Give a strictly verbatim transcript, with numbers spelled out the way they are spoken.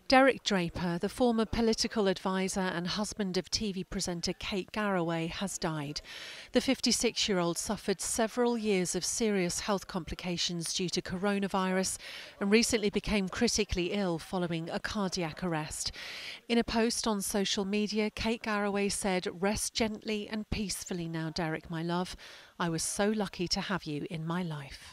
Derek Draper, the former political advisor and husband of T V presenter Kate Garraway, has died. The fifty-six-year-old suffered several years of serious health complications due to coronavirus and recently became critically ill following a cardiac arrest. In a post on social media, Kate Garraway said, "Rest gently and peacefully now, Derek, my love. I was so lucky to have you in my life."